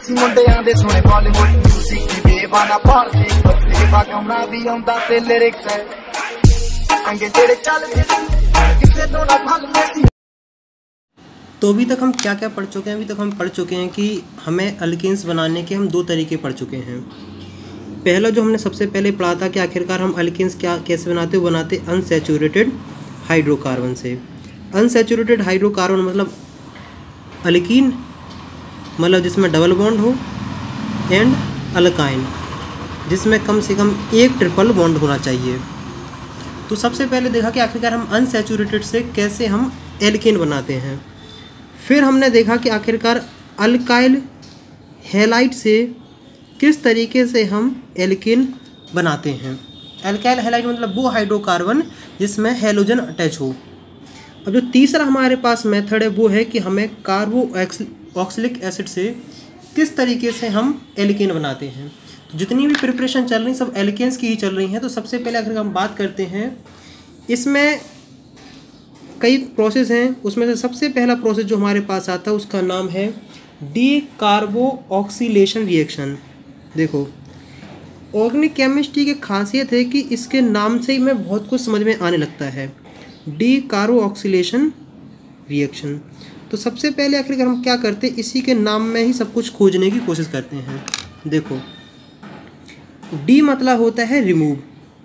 ਮੁੰਡਿਆਂ ਦੇ ਸੋਹਣੇ ਬਾਲੀਵੁੱਡ ਮਿਊਜ਼ਿਕ ਦੀ ਬੇਵਾਨਾ ਭਾਰਤੀ ਬੇਵਾ ਗਾਉਣਾ ਵੀ ਆਉਂਦਾ ਤੇ ਲਿਰਿਕਸ ਹੈ ਅੰਗੇ ਜਿਹੜੇ ਚੱਲਦੇ ਸੀ ਕਿਸੇ ਤੋਂ ਨਾ ਭੱਲਦੇ ਸੀ। तो अभी तक हम क्या क्या पढ़ चुके हैं? अभी तक हम पढ़ चुके हैं कि हमें अल्केन्स बनाने के हम दो तरीके पढ़ चुके हैं। पहला जो हमने सबसे पहले पढ़ा था कि आखिरकार हम अल्केन्स कैसे बनाते, वो बनाते अनसैचुरेटेड हाइड्रोकार्बन से। अनसैचुरेटेड हाइड्रोकार्बन मतलब अल्कीन, मतलब जिसमें डबल बॉन्ड हो, एंड अल्काइन जिसमें कम से कम एक ट्रिपल बॉन्ड होना चाहिए। तो सबसे पहले देखा कि आखिरकार हम अनसैचुरेटेड से कैसे हम एल्केन बनाते हैं। फिर हमने देखा कि आखिरकार अल्काइल हैलाइड से किस तरीके से हम एल्केन बनाते हैं। अल्काइल हैलाइड मतलब वो हाइड्रोकार्बन जिसमें हैलोजन अटैच हो। अब जो तीसरा हमारे पास मेथड है वो है कि हमें कार्बोक्सिलिक एसिड से किस तरीके से हम एल्केन बनाते हैं। तो जितनी भी प्रिपरेशन चल रही सब एल्केन्स की ही चल रही हैं। तो सबसे पहले अगर हम बात करते हैं, इसमें कई प्रोसेस हैं, उसमें से सबसे पहला प्रोसेस जो हमारे पास आता है उसका नाम है डी कार्बोक्सिलेशन रिएक्शन। देखो, ऑर्गेनिक केमिस्ट्री की खासियत है कि इसके नाम से ही में बहुत कुछ समझ में आने लगता है। Decarboxylation reaction. तो सबसे पहले आखिर हम क्या करते हैं, इसी के नाम में ही सब कुछ खोजने की कोशिश करते हैं। देखो, डी मतलब होता है रिमूव,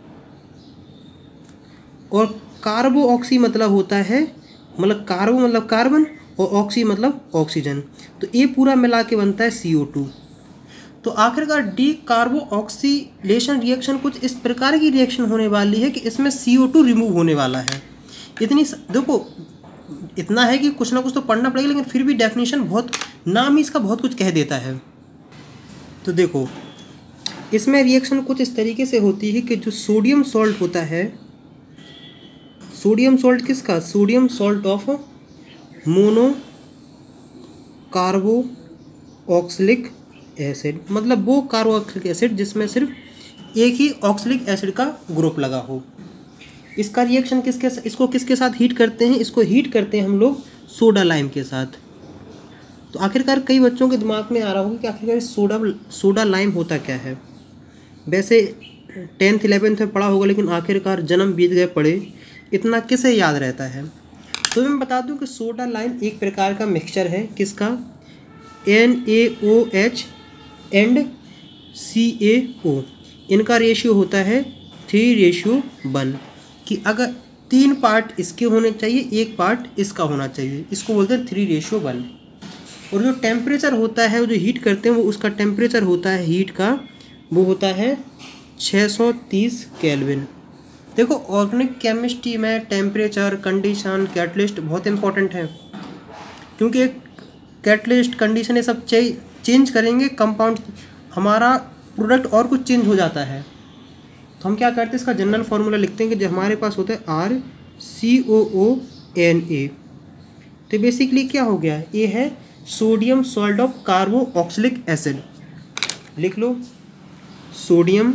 और कार्बोऑक्सी मतलब होता है, मतलब कार्बो मतलब कार्बन और ऑक्सी मतलब ऑक्सीजन। तो ये पूरा मिला के बनता है CO2। तो आखिरकार डी कार्बोक्सिलेशन रिएक्शन कुछ इस प्रकार की रिएक्शन होने वाली है कि इसमें CO2 रिमूव होने वाला है। देखो, इतना है कि कुछ ना कुछ तो पढ़ना पड़ेगा, लेकिन फिर भी डेफिनेशन बहुत, नाम ही इसका बहुत कुछ कह देता है। तो देखो, इसमें रिएक्शन कुछ इस तरीके से होती है कि जो सोडियम सॉल्ट होता है, सोडियम सॉल्ट किसका, sodium salt of monocarboxylic acid, मतलब वो कार्बोक्सिलिक एसिड जिसमें सिर्फ एक ही ऑक्सिलिक एसिड का ग्रुप लगा हो। इसका रिएक्शन इसको किसके साथ हीट करते हैं? इसको हीट करते हैं हम लोग सोडा लाइम के साथ। तो आखिरकार कई बच्चों के दिमाग में आ रहा होगा कि आखिरकार सोडा लाइम होता क्या है। वैसे 10th 11th में पढ़ा होगा, लेकिन आखिरकार जन्म बीत गए पढ़े, इतना किसे याद रहता है। तो मैं बता दूं कि सोडा लाइम एक प्रकार का मिक्सचर है, किसका, NaOH एंड CaO। इनका रेशियो होता है 3:1, कि अगर 3 पार्ट इसके होने चाहिए, 1 पार्ट इसका होना चाहिए। इसको बोलते हैं 3:1। और जो टेम्परेचर होता है, वो जो हीट करते हैं, वो उसका टेम्परेचर होता है हीट का, वो होता है 630 केल्विन। देखो, ऑर्गेनिक केमिस्ट्री में टेम्परेचर, कंडीशन, कैटलिस्ट बहुत इंपॉर्टेंट है, क्योंकि कैटलिस्ट, कंडीशन ये सब चेंज करेंगे कंपाउंड, हमारा प्रोडक्ट और कुछ चेंज हो जाता है। तो हम क्या करते हैं, इसका जनरल फार्मूला लिखते हैं कि जो हमारे पास होता है RCOONA। तो बेसिकली क्या हो गया, ये है sodium salt of carboxylic acid. लिख लो, sodium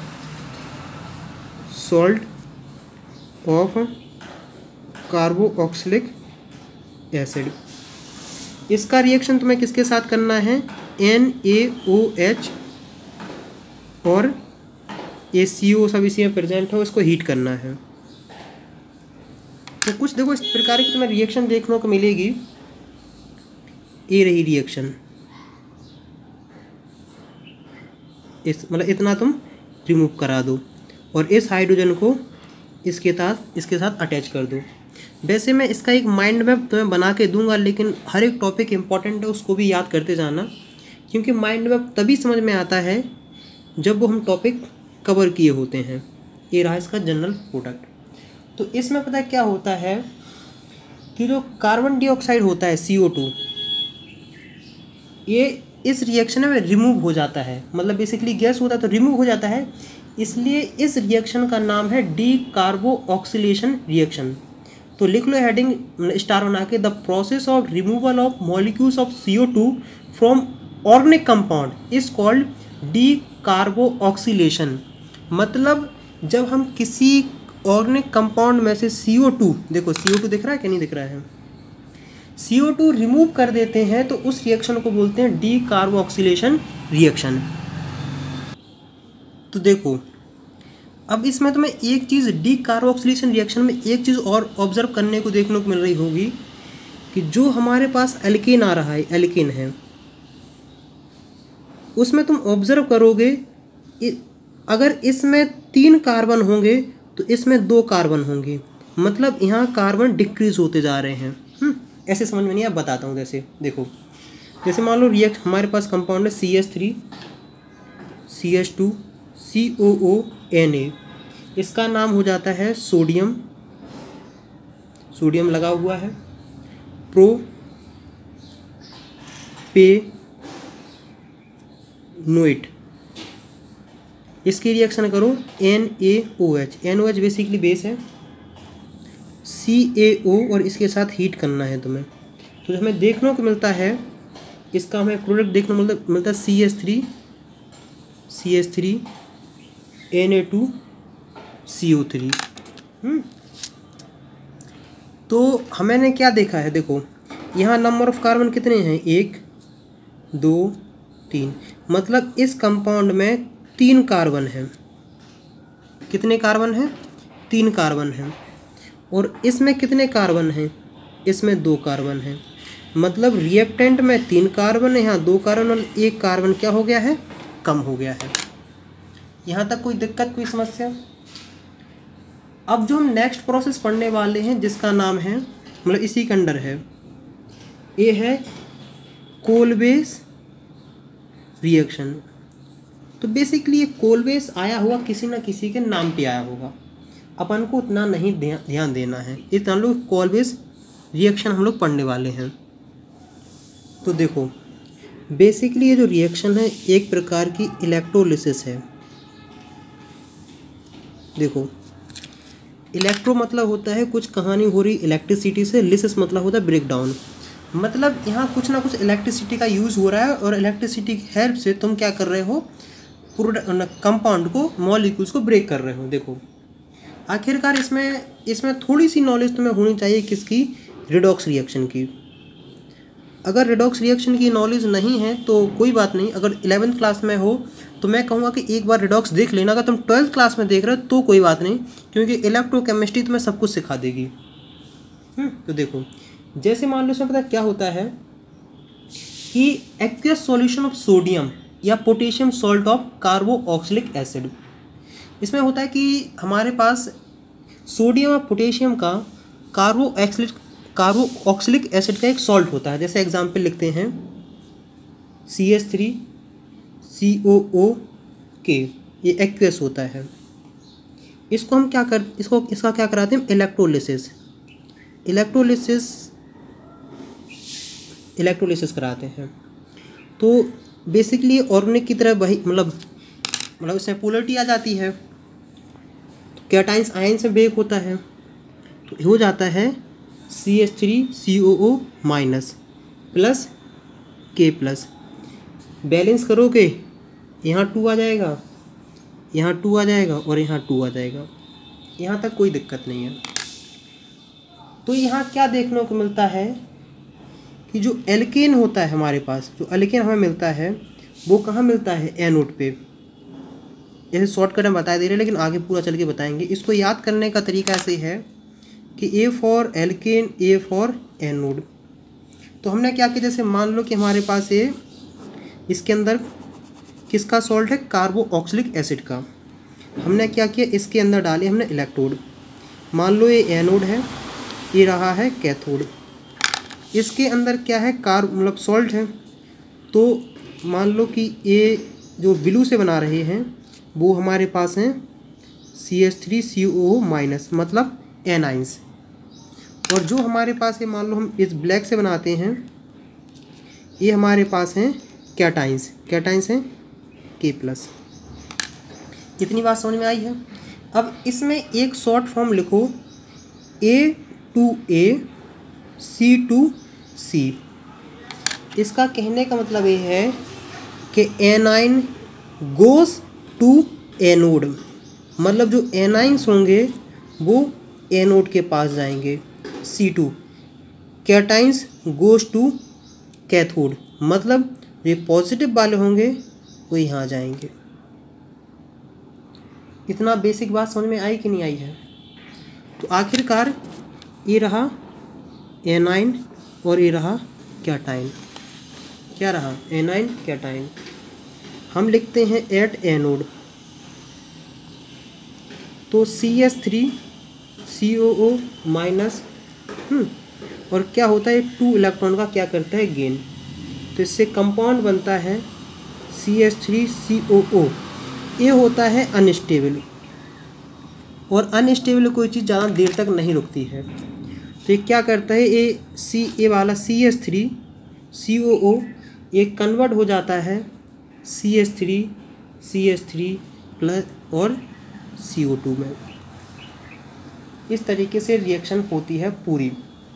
salt of carboxylic acid. इसका रिएक्शन तुम्हें किसके साथ करना है, NaOH और ACO सब इसी में प्रेजेंट हो, इसको हीट करना है। तो कुछ देखो इस प्रकार की तुम्हें रिएक्शन देखने को मिलेगी। ये रही रिएक्शन, इस मतलब इतना तुम रिमूव करा दो और इस हाइड्रोजन को इसके साथ अटैच कर दो। वैसे मैं इसका एक माइंड मैप तुम्हें बना के दूंगा, लेकिन हर एक टॉपिक इंपॉर्टेंट है, उसको भी याद करते जाना, क्योंकि माइंड मैप तभी समझ में आता है जब वो हम टॉपिक कवर किए होते हैं। ये रहा इसका जनरल प्रोडक्ट। तो इसमें पता है क्या होता है कि जो कार्बन डाइऑक्साइड होता है CO2, ये इस रिएक्शन में रिमूव हो जाता है, मतलब बेसिकली गैस होता है तो रिमूव हो जाता है, इसलिए इस रिएक्शन का नाम है डी कार्बोक्सिलेशन रिएक्शन। तो लिख लो हेडिंग स्टार बना के, the process of removal of molecules of CO2 from organic compound is called decarboxylation. मतलब जब हम किसी ऑर्गेनिक कंपाउंड में से CO2, देखो CO2 दिख रहा है कि नहीं दिख रहा है, CO2 रिमूव कर देते हैं तो उस रिएक्शन को बोलते हैं डी कार्बोक्सिलेशन रिएक्शन। तो देखो अब इसमें तुम्हें एक चीज़ डी कार्बोक्सिलेशन रिएक्शन में एक चीज़ और ऑब्जर्व करने को देखने को मिल रही होगी कि जो हमारे पास एल्केन आ रहा है, एल्केन है, उसमें तुम ऑब्जर्व करोगे अगर इसमें 3 कार्बन होंगे तो इसमें 2 कार्बन होंगे, मतलब यहाँ कार्बन डिक्रीज होते जा रहे हैं। ऐसे समझ में नहीं, आप बताता हूँ। जैसे देखो, जैसे मान लो रिएक्ट हमारे पास कंपाउंड है CH3 CH2 COO Na, इसका नाम हो जाता है सोडियम, सोडियम लगा हुआ है, प्रोपेनोएट। इसकी रिएक्शन करो NaOH, NaOH बेसिकली बेस है, CaO और इसके साथ हीट करना है तुम्हें। तो हमें देखने को मिलता है, इसका हमें प्रोडक्ट देखने को मिलता है CH3 Na2CO3। तो हमने क्या देखा है, देखो यहाँ नंबर ऑफ कार्बन कितने हैं, 1 2 3, मतलब इस कंपाउंड में 3 कार्बन हैं। कितने कार्बन हैं, 3 कार्बन हैं। और इसमें कितने कार्बन हैं, इसमें 2 कार्बन हैं, मतलब रिएक्टेंट में 3 कार्बन है, यहाँ 2 कार्बन और 1 कार्बन क्या हो गया है, कम हो गया है। यहाँ तक कोई दिक्कत, कोई समस्या? अब जो हम नेक्स्ट प्रोसेस पढ़ने वाले हैं जिसका नाम है, मतलब इसी के अंडर है, ये है कोलबेस रिएक्शन। तो बेसिकली ये कोलबेस आया हुआ किसी न किसी के नाम पे आया होगा, अपन को उतना नहीं ध्यान देना है। इस हम लोग कोलबेस रिएक्शन हम लोग पढ़ने वाले हैं। तो देखो बेसिकली ये जो रिएक्शन है एक प्रकार की इलेक्ट्रोलिसिस है। देखो इलेक्ट्रो मतलब होता है कुछ कहानी हो रही इलेक्ट्रिसिटी से, लिसिस मतलब होता है ब्रेक डाउन, मतलब यहाँ कुछ ना कुछ इलेक्ट्रिसिटी का यूज़ हो रहा है और इलेक्ट्रिसिटी की हेल्प से तुम क्या कर रहे हो, कंपाउंड को, मॉलिक्यूल्स को ब्रेक कर रहे हो। देखो आखिरकार इसमें थोड़ी सी नॉलेज तुम्हें होनी चाहिए, किसकी, रिडॉक्स रिएक्शन की। अगर रिडॉक्स रिएक्शन की नॉलेज नहीं है तो कोई बात नहीं, अगर 11th क्लास में हो तो मैं कहूँगा कि एक बार रिडॉक्स देख लेना। अगर तुम 12th क्लास में देख रहे हो तो कोई बात नहीं, क्योंकि इलेक्ट्रोकेमिस्ट्री तुम्हें सब कुछ सिखा देगी। तो देखो जैसे मान लो इसमें पता क्या होता है कि एक्वियस सॉल्यूशन ऑफ सोडियम या potassium salt of carboxylic acid, इसमें होता है कि हमारे पास सोडियम और पोटेशियम का कार्बोक्सिलिक एसिड का एक सॉल्ट होता है। जैसे एग्जांपल लिखते हैं CH3COOK, ये एक्वियस होता है। इसको हम इसका क्या कराते हैं, इलेक्ट्रोलिसिस कराते हैं। तो बेसिकली ऑर्गेनिक की तरह वही मतलब इसमें पोलरिटी आ जाती है, तो कैटाइंस आयन से ब्रेक होता है, तो हो जाता है CH3COO- प्लस K+। बैलेंस करोगे यहाँ 2 आ जाएगा, यहाँ 2 आ जाएगा और यहाँ 2 आ जाएगा। यहाँ तक कोई दिक्कत नहीं है। तो यहाँ क्या देखने को मिलता है कि जो एल्केन होता है हमारे पास, जो एल्केन हमें मिलता है वो कहाँ मिलता है, एनोड पे। जैसे शॉर्टकट में बता दे रहे हैं लेकिन आगे पूरा चल के बताएंगे। इसको याद करने का तरीका ऐसे है कि A for alkane, A for anode. तो हमने क्या किया, जैसे मान लो कि हमारे पास ये इसके अंदर किसका सॉल्ट है, कार्बोक्सिलिक एसिड का। हमने क्या किया, इसके अंदर डाले हमने इलेक्ट्रोड। मान लो ये एनोड है, ये रहा है कैथोड। इसके अंदर क्या है, सॉल्ट है। तो मान लो कि ये जो ब्लू से बना रहे हैं वो हमारे पास हैं CH3COO- मतलब एनाइंस। और जो हमारे पास है, मान लो हम इस ब्लैक से बनाते हैं, ये हमारे पास हैं कैटाइंस हैं K+। इतनी बात समझ में आई है। अब इसमें एक शॉर्ट फॉर्म लिखो A2A C2C। इसका कहने का मतलब ये है कि एनाइन गोस टू एनोड, मतलब जो एनाइंस होंगे वो एनोड के पास जाएंगे, C2। Cations goes to cathode, मतलब ये पॉजिटिव वाले होंगे वो यहाँ जाएंगे। इतना बेसिक बात समझ में आई कि नहीं आई है? तो आखिरकार ये रहा एनाइन और ये रहा कैटाइन। क्या रहा? Anion cation. हम लिखते हैं एट एनोड, तो CH3 COO माइनस, और क्या होता है 2 इलेक्ट्रॉन का क्या करता है गेन, तो इससे कंपाउंड बनता है CH3 COO। ये होता है अनस्टेबल, और अनस्टेबल कोई चीज़ ज़्यादा देर तक नहीं रुकती है, तो ये क्या करता है, ये वाला CH3 COO ये कन्वर्ट हो जाता है CH3 प्लस और CO2 में। इस तरीके से रिएक्शन होती है पूरी।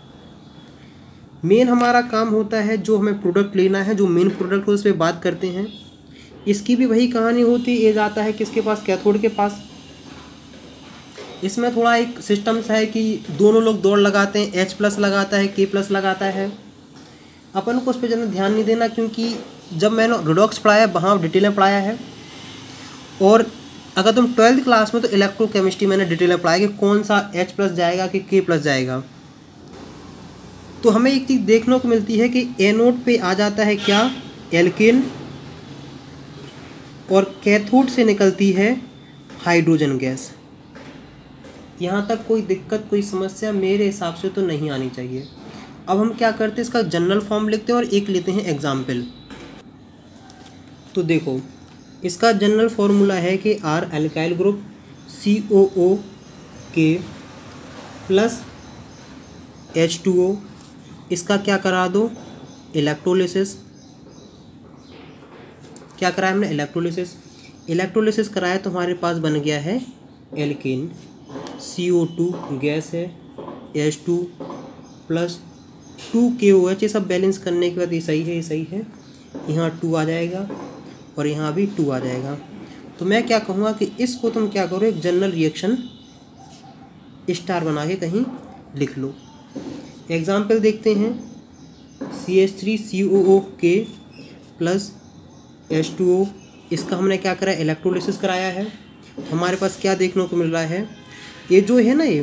मेन हमारा काम होता है जो हमें प्रोडक्ट लेना है, जो मेन प्रोडक्ट हो उस पर बात करते हैं। इसकी भी वही कहानी होती है, ये जाता है किसके पास? कैथोड के पास। इसमें थोड़ा एक सिस्टम सा है कि दोनों लोग दौड़ लगाते हैं, H+ लगाता है, K+ लगाता है। अपन को उस पर ज़्यादा ध्यान नहीं देना, क्योंकि जब मैंने रिडॉक्स पढ़ाया वहाँ डिटेल में पढ़ाया है, और अगर तुम 12th क्लास में तो इलेक्ट्रोकेमिस्ट्री मैंने डिटेल में पढ़ाया कि कौन सा H+ जाएगा कि K+ जाएगा। तो हमें एक चीज़ देखने को मिलती है कि एनोड पे आ जाता है क्या? एल्केन, और कैथोड से निकलती है हाइड्रोजन गैस। यहाँ तक कोई दिक्कत, कोई समस्या मेरे हिसाब से तो नहीं आनी चाहिए। अब हम क्या करते हैं, इसका जनरल फॉर्म लिखते हैं और एक लेते हैं एग्जाम्पल। तो देखो, इसका जनरल फॉर्मूला है कि R alkyl group COOK plus H2O, इसका क्या करा दो? इलेक्ट्रोलिसिस। क्या कराया हमने? इलेक्ट्रोलिसिस। इलेक्ट्रोलिसिस कराया तो हमारे पास बन गया है एल्केन, CO2 गैस है, H2 प्लस 2KOH। ये सब बैलेंस करने के बाद ये सही है, ये सही है, यहाँ 2 आ जाएगा और यहाँ भी 2 आ जाएगा। तो मैं क्या कहूँगा कि इसको तुम क्या करो, एक जनरल रिएक्शन स्टार बना के कहीं लिख लो। एग्जाम्पल देखते हैं, CH3 COOK प्लस H2O, इसका हमने क्या करा? इलेक्ट्रोलिसिस कराया है। हमारे पास क्या देखने को मिल रहा है? ये जो है ना, ये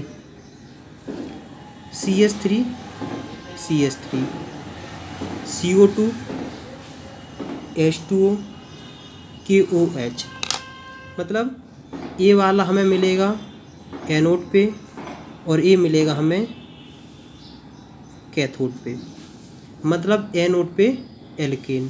CH3 CO2 H2O KOH, मतलब ये वाला हमें मिलेगा एनोड पे और ये मिलेगा हमें कैथोड पे, मतलब एनोड पे एल्केन।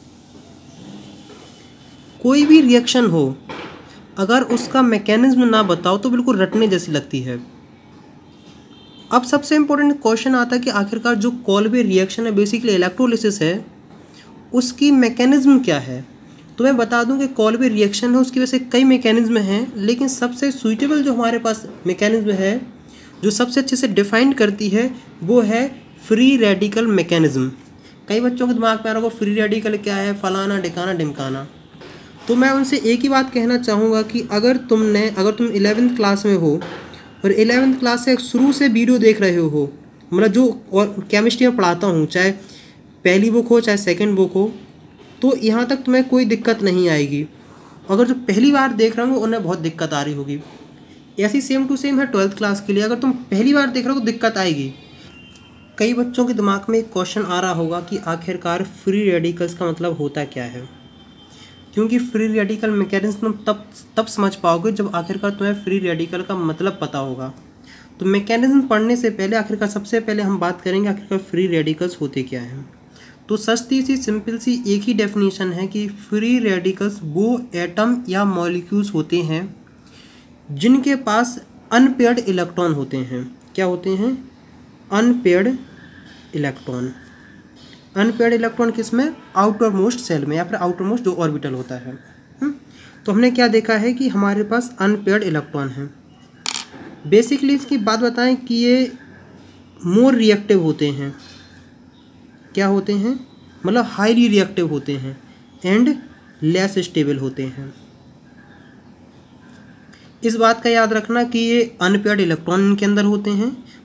कोई भी रिएक्शन हो, अगर उसका मैकेनिज्म ना बताओ तो बिल्कुल रटने जैसी लगती है। अब सबसे इम्पोर्टेंट क्वेश्चन आता है कि आखिरकार जो कॉल्वे रिएक्शन है, बेसिकली इलेक्ट्रोलिसिस है, उसकी मैकेनिज्म क्या है। तो मैं बता दूं कि कॉल्वे रिएक्शन है, उसकी वजह से कई मैकेनिज्म हैं, लेकिन सबसे सूटेबल जो हमारे पास मैकेनिज्म है, जो सबसे अच्छे से डिफाइन करती है, वो है फ्री रेडिकल मैकेनिज्म। कई बच्चों के दिमाग में आ रहा होगा फ्री रेडिकल क्या है, फलाना ढिकाना ढिमकाना। तो मैं उनसे एक ही बात कहना चाहूँगा कि अगर तुम 11th क्लास में हो और 11th क्लास से शुरू से वीडियो देख रहे हो, मतलब जो और केमिस्ट्री में पढ़ाता हूँ, चाहे पहली बुक हो चाहे सेकंड बुक हो, तो यहाँ तक तुम्हें कोई दिक्कत नहीं आएगी। अगर जो पहली बार देख रहे होंगे उन्हें बहुत दिक्कत आ रही होगी। ऐसी सेम टू सेम है 12th क्लास के लिए, अगर तुम पहली बार देख रहे हो तो दिक्कत आएगी। कई बच्चों के दिमाग में एक क्वेश्चन आ रहा होगा कि आखिरकार फ्री रेडिकल्स का मतलब होता क्या है, क्योंकि फ्री रेडिकल मैकेनिज्म तुम तब समझ पाओगे जब आखिरकार तुम्हें फ्री रेडिकल का मतलब पता होगा। तो मैकेनिज्म पढ़ने से पहले आखिरकार सबसे पहले हम बात करेंगे आखिरकार फ्री रेडिकल्स होते क्या हैं। तो सस्ती सी सिंपल सी एक ही डेफिनेशन है कि फ्री रेडिकल्स वो एटम या मॉलिक्यूल्स होते हैं जिनके पास अनपेयर्ड इलेक्ट्रॉन होते हैं। क्या होते हैं? Unpaired electron. अनपेयर्ड इलेक्ट्रॉन किस में? आउटर मोस्ट सेल में, या फिर आउटर मोस्ट जो ऑर्बिटल होता है। तो हमने क्या देखा है कि हमारे पास अनपेयर्ड इलेक्ट्रॉन है। बेसिकली इसकी बात बताएं कि ये मोर रिएक्टिव होते हैं। क्या होते हैं? मतलब हाईली रिएक्टिव होते हैं एंड लेस स्टेबल होते हैं। इस बात का याद रखना कि ये अनपेयर्ड इलेक्ट्रॉन इनके अंदर होते हैं,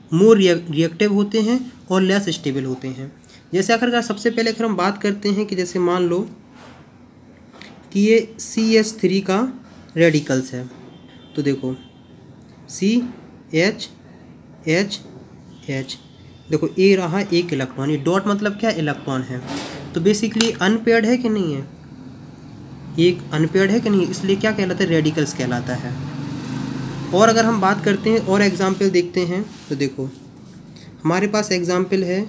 मोर रिएक्टिव होते हैं और लेस स्टेबल होते हैं। जैसे आखिरकार सबसे पहले अगर हम बात करते हैं कि जैसे मान लो कि ये CH3 का रेडिकल्स है, तो देखो CH देखो ए रहा एक इलेक्ट्रॉन, ये डॉट मतलब क्या, इलेक्ट्रॉन है। तो बेसिकली अनपेयर्ड है कि नहीं है, एक अनपेयर्ड है कि नहीं, इसलिए क्या कहलाता है, रेडिकल्स कहलाता है। और अगर हम बात करते हैं और एग्जाम्पल देखते हैं तो देखो हमारे पास एग्जाम्पल है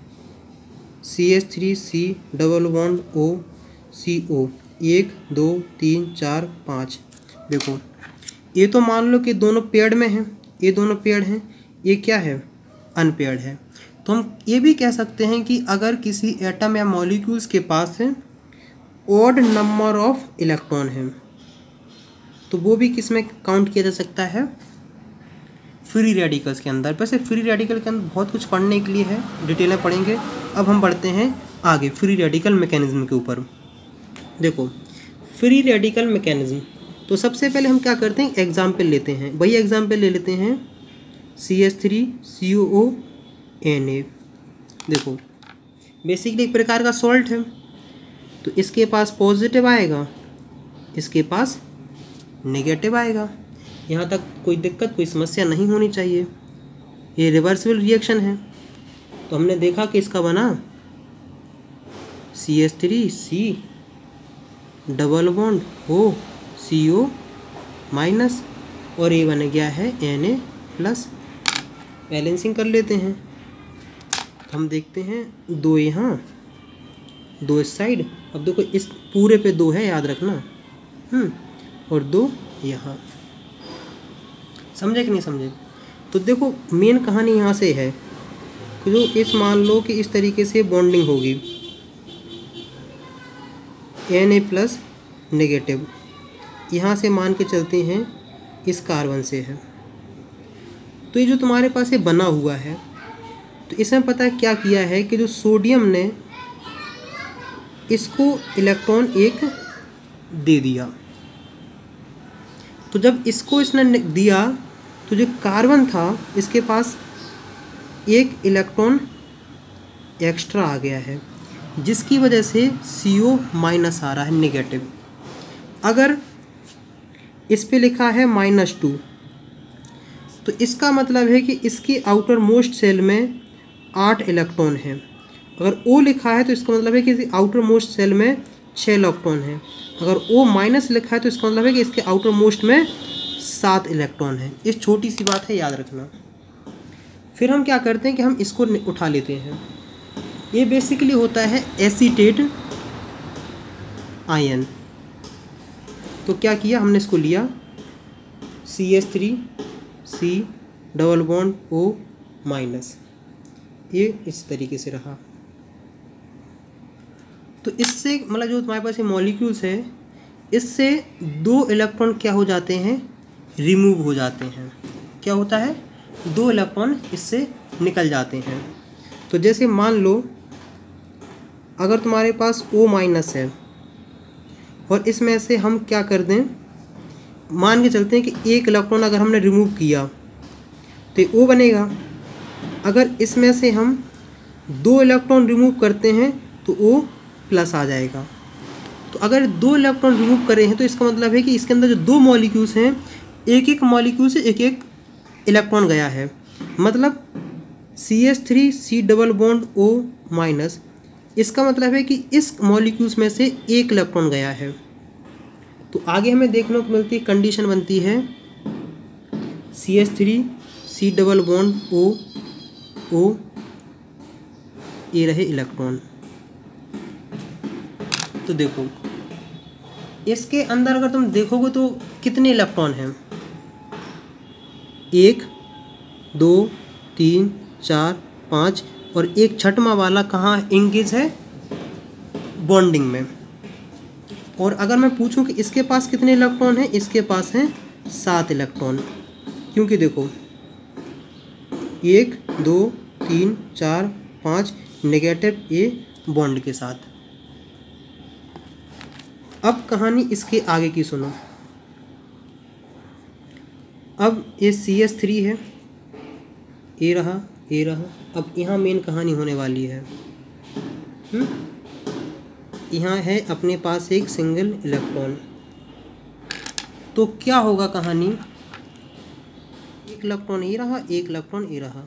CH3C double bond O CO 1 2 3 4 5। देखो ये तो मान लो कि दोनों पेयर्ड में हैं, ये दोनों पेयर्ड हैं, ये क्या है, अनपेयर्ड है। तो हम ये भी कह सकते हैं कि अगर किसी एटम या मॉलिक्यूल्स के पास है ऑड नंबर ऑफ इलेक्ट्रॉन है तो वो भी किस में काउंट किया जा सकता है, फ्री रेडिकल्स के अंदर। वैसे फ्री रेडिकल के अंदर बहुत कुछ पढ़ने के लिए है, डिटेल में पढ़ेंगे। अब हम बढ़ते हैं आगे फ्री रेडिकल मैकेनिज्म के ऊपर। देखो फ्री रेडिकल मैकेनिज्म, तो सबसे पहले हम क्या करते हैं, एग्जाम्पल लेते हैं। वही एग्जाम्पल ले लेते हैं CH3COO Na। देखो बेसिकली एक प्रकार का सॉल्ट है, तो इसके पास पॉजिटिव आएगा, इसके पास नेगेटिव आएगा। यहाँ तक कोई दिक्कत, कोई समस्या नहीं होनी चाहिए। ये रिवर्सिबल रिएक्शन है। तो हमने देखा कि इसका बना CH3C double bond O CO minus और ये बन गया है Na प्लस। बैलेंसिंग कर लेते हैं, हम देखते हैं 2 यहाँ 2 इस साइड। अब देखो इस पूरे पे 2 है, याद रखना, और 2 यहाँ। समझे कि नहीं समझे। तो देखो मेन कहानी यहाँ से है कि जो इस मान लो कि इस तरीके से बॉन्डिंग होगी Na प्लस नेगेटिव, यहाँ से मान के चलते हैं इस कार्बन से है। तो ये जो तुम्हारे पास ये बना हुआ है, तो इसमें पता है क्या किया है कि जो सोडियम ने इसको इलेक्ट्रॉन एक दे दिया। तो जब इसको इसने दिया तो जो कार्बन था इसके पास एक इलेक्ट्रॉन एक्स्ट्रा आ गया है, जिसकी वजह से CO माइनस आ रहा है, नेगेटिव। अगर इस पे लिखा है -2 तो इसका मतलब है कि इसकी आउटर मोस्ट सेल में 8 इलेक्ट्रॉन है। अगर O लिखा है तो इसका मतलब है कि इसकी आउटर मोस्ट सेल में 6 इलेक्ट्रॉन है। अगर O माइनस लिखा है तो इसका मतलब है कि इसके आउटर मोस्ट में 7 इलेक्ट्रॉन है। इस छोटी सी बात है, याद रखना। फिर हम क्या करते हैं कि हम इसको उठा लेते हैं। ये बेसिकली होता है एसीटेट आयन। तो क्या किया हमने, इसको लिया CH3C double bond O minus, ये इस तरीके से रहा। तो इससे मतलब जो तुम्हारे पास ये मॉलिक्यूल्स है, इससे 2 इलेक्ट्रॉन क्या हो जाते हैं, रिमूव हो जाते हैं। क्या होता है, 2 इलेक्ट्रॉन इससे निकल जाते हैं। तो जैसे मान लो अगर तुम्हारे पास O माइनस है और इसमें से हम क्या कर दें, मान के चलते हैं कि 1 इलेक्ट्रॉन अगर हमने रिमूव किया तो ये O बनेगा। अगर इसमें से हम 2 इलेक्ट्रॉन रिमूव करते हैं तो O प्लस आ जाएगा। तो अगर 2 इलेक्ट्रॉन रिमूव करे हैं तो इसका मतलब है कि इसके अंदर जो 2 मॉलिक्यूल्स हैं, एक मॉलिक्यूल से एक इलेक्ट्रॉन गया है। मतलब CH3C double bond O minus, इसका मतलब है कि इस मॉलिक्यूल्स में से 1 इलेक्ट्रॉन गया है। तो आगे हमें देखने को मिलती है, कंडीशन बनती है CH3C डबल बॉन्ड O ये रहे इलेक्ट्रॉन। तो देखो इसके अंदर अगर तुम देखोगे तो कितने इलेक्ट्रॉन हैं, 1 2 3 4 5 और एक छठवां वाला कहाँ इंगेज है, बॉन्डिंग में। और अगर मैं पूछूं कि इसके पास कितने इलेक्ट्रॉन हैं, इसके पास हैं 7 इलेक्ट्रॉन। क्योंकि देखो 1 2 3 4 5 नेगेटिव ए बॉन्ड के साथ। अब कहानी इसके आगे की सुनो। अब ये CH3 है, ए रहा, ए रहा। अब यहाँ मेन कहानी होने वाली है। यहाँ है अपने पास एक सिंगल इलेक्ट्रॉन, तो क्या होगा कहानी, एक इलेक्ट्रॉन ये रहा, एक इलेक्ट्रॉन ये रहा।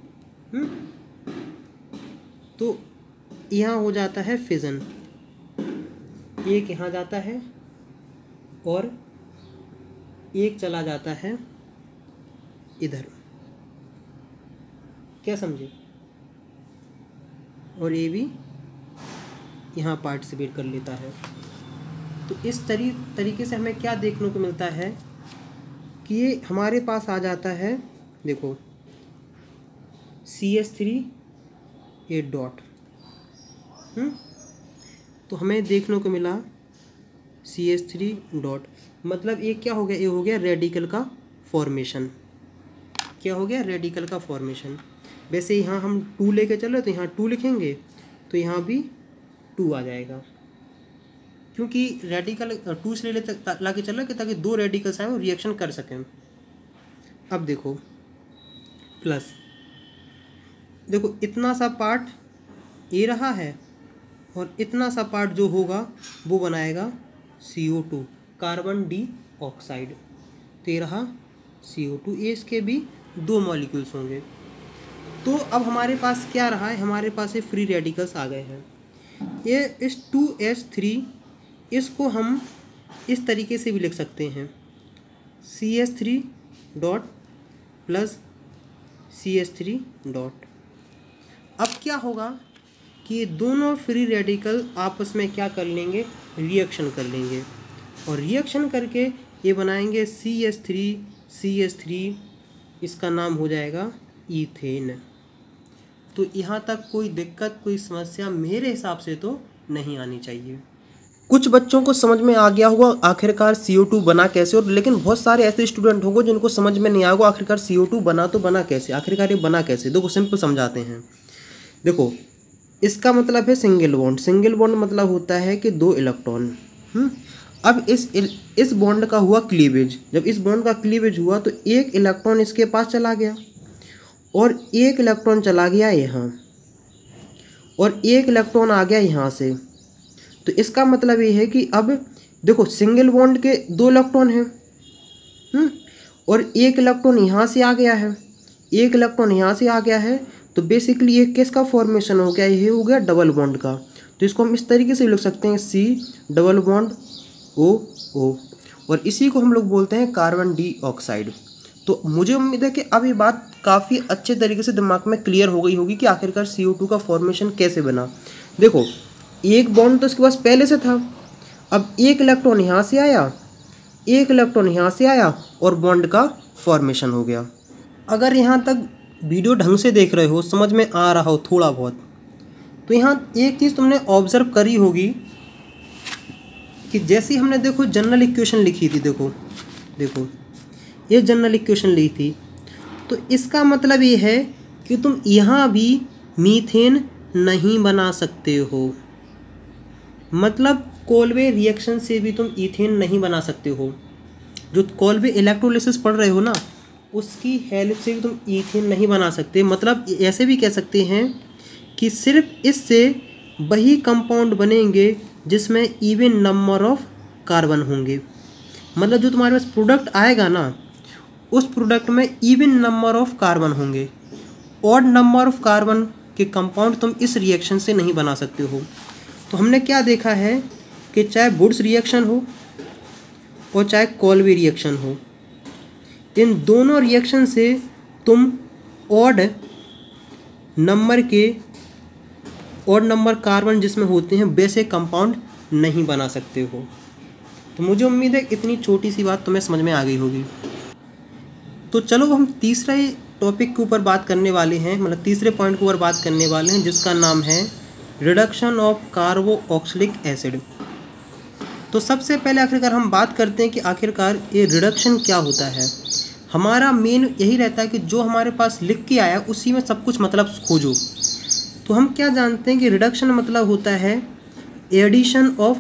तो यहाँ हो जाता है फिजन, एक यहाँ जाता है और एक चला जाता है इधर, क्या समझे, और ये भी यहाँ पार्टिसिपेट कर लेता है। तो इस तरीके से हमें क्या देखने को मिलता है कि ये हमारे पास आ जाता है, देखो CH3 8 डॉट। तो हमें देखने को मिला CH3 डॉट, मतलब ये क्या हो गया, ये हो गया रेडिकल का फॉर्मेशन। क्या हो गया, रेडिकल का फॉर्मेशन। वैसे यहाँ हम 2 लेके चल रहे तो यहाँ 2 लिखेंगे, तो यहाँ भी 2 आ जाएगा, क्योंकि रेडिकल 2 इसलिए ला के चल रहा है कि ताकि 2 रेडिकल्स आए और रिएक्शन कर सकें। अब देखो प्लस, देखो इतना सा पार्ट ये रहा है और इतना सा पार्ट जो होगा वो बनाएगा CO2, कार्बन डाइऑक्साइड। तो ये रहा CO2, ये इसके भी 2 मॉलिक्यूल्स होंगे। तो अब हमारे पास क्या रहा है, हमारे पास ये फ्री रेडिकल्स आ गए हैं। ये इस 2H3 इसको हम इस तरीके से भी लिख सकते हैं, CH3 dot plus CH3 dot. अब क्या होगा कि दोनों फ्री रेडिकल आपस में क्या कर लेंगे, रिएक्शन कर लेंगे, और रिएक्शन करके ये बनाएंगे CH3, इसका नाम हो जाएगा ईथेन। तो यहाँ तक कोई दिक्कत, कोई समस्या मेरे हिसाब से तो नहीं आनी चाहिए। कुछ बच्चों को समझ में आ गया होगा आखिरकार CO2 बना कैसे, और लेकिन बहुत सारे ऐसे स्टूडेंट होंगे जिनको समझ में नहीं आएगा आखिरकार CO2 बना तो बना कैसे, आखिरकार ये बना कैसे। देखो सिंपल समझाते हैं। देखो इसका मतलब है सिंगल बॉन्ड। सिंगल बॉन्ड मतलब होता है कि 2 इलेक्ट्रॉन। अब इस बॉन्ड का हुआ क्लीवेज। जब इस बॉन्ड का क्लीवेज हुआ तो एक इलेक्ट्रॉन इसके पास चला गया और एक इलेक्ट्रॉन चला गया यहाँ, और एक इलेक्ट्रॉन आ गया यहाँ से। तो इसका मतलब ये है कि अब देखो सिंगल बॉन्ड के 2 इलेक्ट्रॉन हैं, और एक इलेक्ट्रॉन यहाँ से आ गया है, एक इलेक्ट्रॉन यहाँ से आ गया है। तो बेसिकली ये किसका फॉर्मेशन हो गया, ये हो गया डबल बॉन्ड का। तो इसको हम इस तरीके से लिख सकते हैं C डबल बॉन्ड OO, और इसी को हम लोग बोलते हैं कार्बन डाइऑक्साइड। तो मुझे उम्मीद है कि अब ये बात काफ़ी अच्छे तरीके से दिमाग में क्लियर हो गई होगी कि आखिरकार CO2 का फॉर्मेशन कैसे बना। देखो एक बॉन्ड तो इसके पास पहले से था, अब एक इलेक्ट्रॉन यहाँ से आया, एक इलेक्ट्रॉन यहाँ से आया, और बॉन्ड का फॉर्मेशन हो गया। अगर यहाँ तक वीडियो ढंग से देख रहे हो, समझ में आ रहा हो थोड़ा बहुत, तो यहाँ एक चीज़ तुमने ऑब्जर्व करी होगी कि जैसे हमने देखो जनरल इक्वेशन लिखी थी, देखो ये जनरल इक्वेशन लिखी थी, तो इसका मतलब ये है कि तुम यहाँ भी मीथेन नहीं बना सकते हो। मतलब कोलवे रिएक्शन से भी तुम ईथेन नहीं बना सकते हो। जो कोलवे इलेक्ट्रोलिसिस पढ़ रहे हो ना, उसकी हेल्प से भी तुम ईथेन नहीं बना सकते। मतलब ऐसे भी कह सकते हैं कि सिर्फ इससे वही कंपाउंड बनेंगे जिसमें इवन नंबर ऑफ कार्बन होंगे। मतलब जो तुम्हारे पास प्रोडक्ट आएगा ना, उस प्रोडक्ट में इवन नंबर ऑफ कार्बन होंगे। ऑड नंबर ऑफ कार्बन के कंपाउंड तुम इस रिएक्शन से नहीं बना सकते हो। तो हमने क्या देखा है कि चाहे वुड्स रिएक्शन हो और चाहे कोलवे रिएक्शन हो, इन दोनों रिएक्शन से तुम ऑड नंबर कार्बन जिसमें होते हैं वैसे कंपाउंड नहीं बना सकते हो। तो मुझे उम्मीद है इतनी छोटी सी बात तुम्हें समझ में आ गई होगी। तो चलो हम तीसरे टॉपिक के ऊपर बात करने वाले हैं, मतलब तीसरे पॉइंट के ऊपर बात करने वाले हैं, जिसका नाम है रिडक्शन ऑफ कार्बोक्सिलिक एसिड। तो सबसे पहले आखिरकार हम बात करते हैं कि आखिरकार ये रिडक्शन क्या होता है। हमारा मेन यही रहता है कि जो हमारे पास लिख के आया उसी में सब कुछ मतलब खोजो। तो हम क्या जानते हैं कि रिडक्शन मतलब होता है एडिशन ऑफ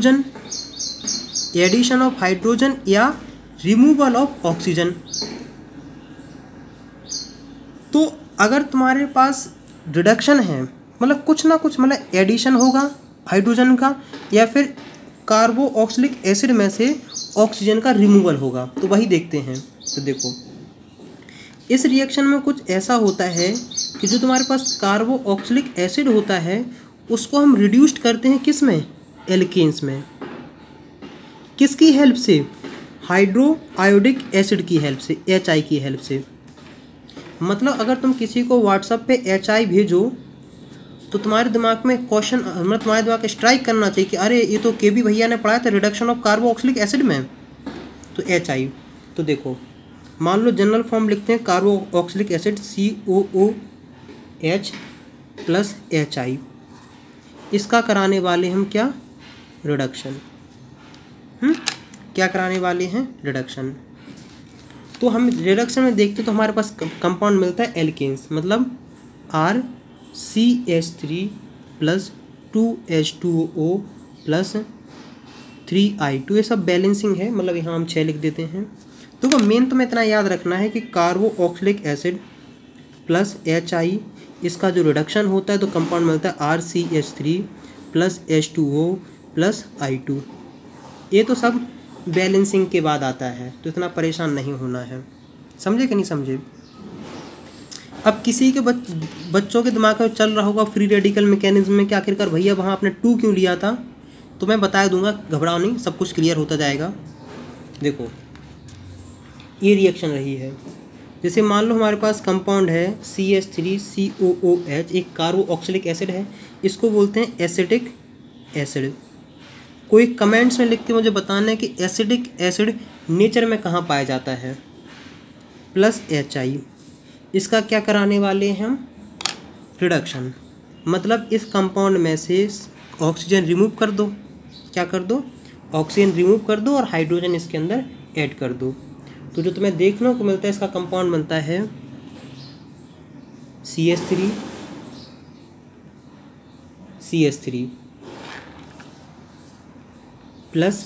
हाइड्रोजन या रिमूवल ऑफ ऑक्सीजन। तो अगर तुम्हारे पास रिडक्शन है मतलब कुछ ना कुछ मतलब एडिशन होगा हाइड्रोजन का, या फिर कार्बोक्सिलिक एसिड में से ऑक्सीजन का रिमूवल होगा, तो वही देखते हैं। तो देखो इस रिएक्शन में कुछ ऐसा होता है कि जो तुम्हारे पास कार्बोक्सिलिक एसिड होता है उसको हम रिड्यूस्ड करते हैं किस में, एल्केन्स में। किसकी हेल्प से, हाइड्रो आयोडिक एसिड की हेल्प से, HI की हेल्प से। मतलब अगर तुम किसी को व्हाट्सएप पे HI भेजो तो तुम्हारे दिमाग में क्वेश्चन मतलब तुम्हारे दिमाग में स्ट्राइक करना चाहिए कि अरे ये तो KB भैया ने पढ़ाया था रिडक्शन ऑफ कार्बोक्सिलिक एसिड में, तो HI। तो देखो मान लो जनरल फॉर्म लिखते हैं carboxylic acid COOH plus HI, इसका कराने वाले हम क्या, रिडक्शन। क्या कराने वाले हैं, रिडक्शन। तो हम रिडक्शन में देखते तो हमारे पास कंपाउंड मिलता है एल्केन्स, मतलब RCH3 plus 2H2O plus 3I2, ये सब बैलेंसिंग है, मतलब यहाँ हम 6 लिख देते हैं। तो मेन तुम्हें इतना याद रखना है कि कार्बोक्सिलिक एसिड प्लस HI, इसका जो रिडक्शन होता है तो कंपाउंड मिलता है RCH3 plus H2O plus I2। ये तो सब बैलेंसिंग के बाद आता है, तो इतना परेशान नहीं होना है। समझे कि नहीं समझे। अब किसी के बच्चों के दिमाग में चल रहा होगा फ्री रेडिकल मैकेनिज्म में कि आखिरकार भैया वहाँ आपने 2 क्यों लिया था, तो मैं बता दूंगा, घबराओ नहीं, सब कुछ क्लियर होता जाएगा। देखो ये रिएक्शन रही है, जैसे मान लो हमारे पास कंपाउंड है CH3COOH, एक कार्बोक्सिलिक एसिड है, इसको बोलते हैं एसिटिक एसिड। कोई कमेंट्स में लिख के मुझे बताना है कि एसिडिक एसिड नेचर में कहाँ पाया जाता है, प्लस HI, इसका क्या कराने वाले हैं हम, रिडक्शन। मतलब इस कंपाउंड में से ऑक्सीजन रिमूव कर दो, क्या कर दो, ऑक्सीजन रिमूव कर दो और हाइड्रोजन इसके अंदर ऐड कर दो। तो जो तुम्हें देखने को मिलता है इसका कंपाउंड बनता है CH3 plus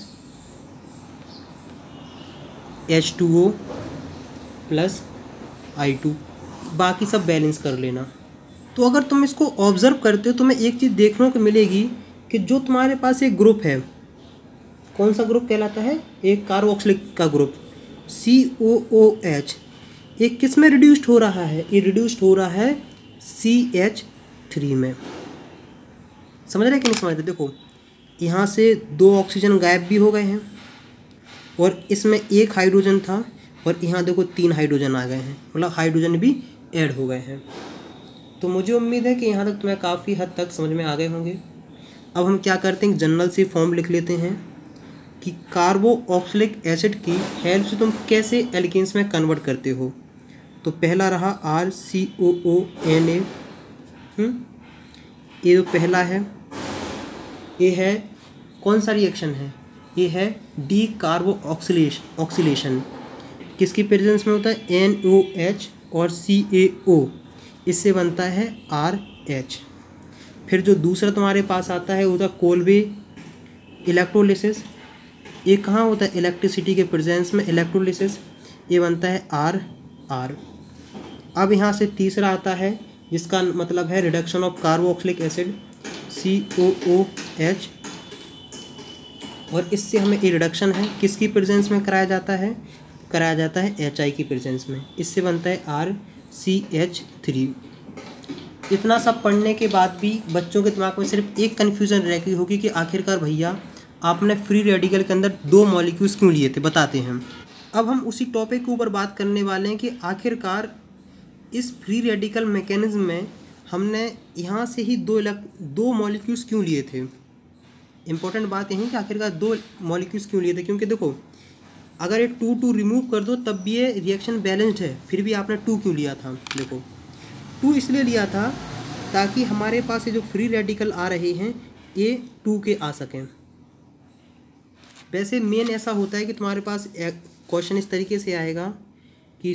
H2O plus I2, बाकी सब बैलेंस कर लेना। तो अगर तुम इसको ऑब्जर्व करते हो तो तुम्हें एक चीज़ देखने को मिलेगी कि जो तुम्हारे पास एक ग्रुप है, कौन सा ग्रुप कहलाता है, एक कार्बोक्सिलिक का ग्रुप COOH, एक किस में रिड्यूस्ड हो रहा है, ये रिड्यूस्ड हो रहा है CH3 में। समझ रहे कि नहीं समझ रहे। देखो यहाँ से 2 ऑक्सीजन गायब भी हो गए हैं और इसमें 1 हाइड्रोजन था और यहाँ देखो 3 हाइड्रोजन आ गए हैं, मतलब हाइड्रोजन भी ऐड हो गए हैं। तो मुझे उम्मीद है कि यहाँ तक तुम्हें काफ़ी हद तक समझ में आ गए होंगे। अब हम क्या करते हैं, जनरल सी फॉर्म लिख लेते हैं कि कार्बोक्सिलिक एसिड की हेल्प से तुम कैसे एल्केन्स में कन्वर्ट करते हो। तो पहला रहा RCOONA, ये जो पहला है ये है कौन सा रिएक्शन है, ये है डी कार्बोक्सिलेशन। किसकी प्रेजेंस में होता है, NOH और CaO, इससे बनता है RH। फिर जो दूसरा तुम्हारे पास आता है वो कोल्बे इलेक्ट्रोलिसिस, ये कहाँ होता है, इलेक्ट्रिसिटी के प्रेजेंस में इलेक्ट्रोलिसिस, ये बनता है RR। अब यहाँ से तीसरा आता है जिसका मतलब है reduction of carboxylic acid COOH, और इससे हमें ये रिडक्शन है किसकी प्रेजेंस में कराया जाता है, कराया जाता है HI की प्रेजेंस में, इससे बनता है RCH3। इतना सब पढ़ने के बाद भी बच्चों के दिमाग में सिर्फ एक कन्फ्यूज़न रह गई होगी कि आखिरकार भैया आपने फ्री रेडिकल के अंदर 2 मॉलिक्यूल्स क्यों लिए थे, बताते हैं। अब हम उसी टॉपिक के ऊपर बात करने वाले हैं कि आखिरकार इस फ्री रेडिकल मैकेनिज्म में हमने यहाँ से ही 2 मॉलिक्यूल्स क्यों लिए थे। इम्पोर्टेंट बात यही कि आखिरकार 2 मॉलिक्यूल्स क्यों लिए थे, क्योंकि देखो अगर ये 2 रिमूव कर दो तब भी ये रिएक्शन बैलेंस्ड है, फिर भी आपने 2 क्यों लिया था। देखो 2 इसलिए लिया था ताकि हमारे पास ये जो फ्री रेडिकल आ रहे हैं ये 2 के आ सकें। वैसे मेन ऐसा होता है कि तुम्हारे पास क्वेश्चन इस तरीके से आएगा कि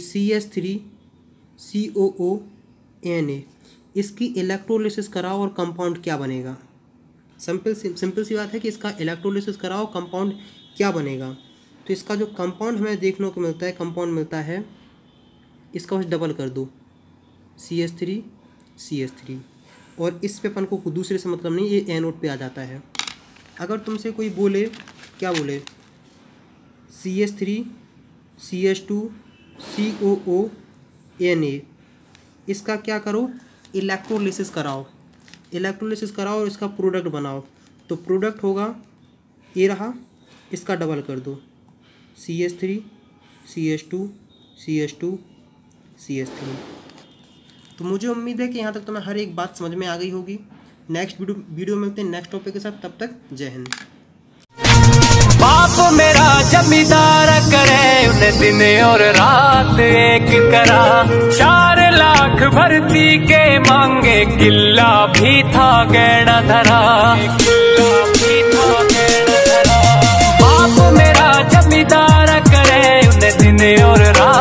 CH3COONA, इसकी इलेक्ट्रोलिसिस कराओ और कंपाउंड क्या बनेगा। सिंपल सी बात है कि इसका इलेक्ट्रोलिसिस कराओ कंपाउंड क्या बनेगा। तो इसका जो कंपाउंड हमें देखने को मिलता है, कंपाउंड मिलता है, इसका बस डबल कर दो, CH3 CH3, और इस पे अपन को दूसरे से मतलब नहीं, ये एनोड पे आ जाता है। अगर तुमसे कोई बोले, क्या बोले, CH3 CH2 COO Na, इसका क्या करो, इलेक्ट्रोलिसिस कराओ, इलेक्ट्रोलिसिस कराओ और इसका प्रोडक्ट बनाओ। तो प्रोडक्ट होगा, ये रहा, इसका डबल कर दो, CH3 CH2 CH2 CH3। तो मुझे उम्मीद है कि यहाँ तक तुम्हें हर एक बात समझ में आ गई होगी। नेक्स्ट वीडियो मिलते हैं नेक्स्ट टॉपिक के साथ, तब तक जय हिंद। बाप मेरा जमींदार करे, उन्हें दिन और रात एक करा, 4 लाख भर्ती के मांगे, किला भी था गहना धरा, बाप मेरा जमींदार करे, उन्हें दिन और रात